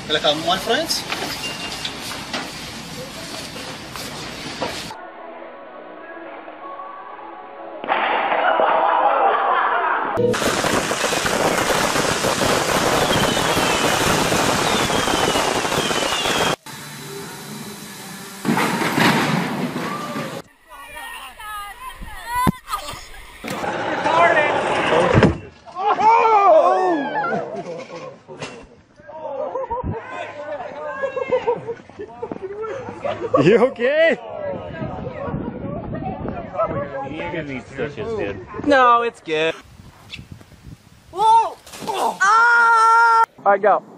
Welcome on, friends. You okay? You're gonna need stitches, dude. No, it's good. Whoa! Ah! All right, go.